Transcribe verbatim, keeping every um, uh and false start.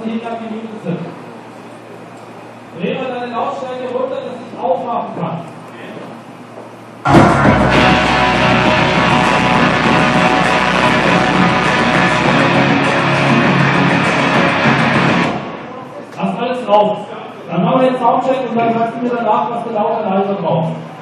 Lieder Minute sind. Dreh mal deine Lautstärke runter, dass ich aufmachen kann. Lass alles drauf. Dann machen wir den Soundcheck und dann sagst du mir danach, was du laut und leiser brauchst.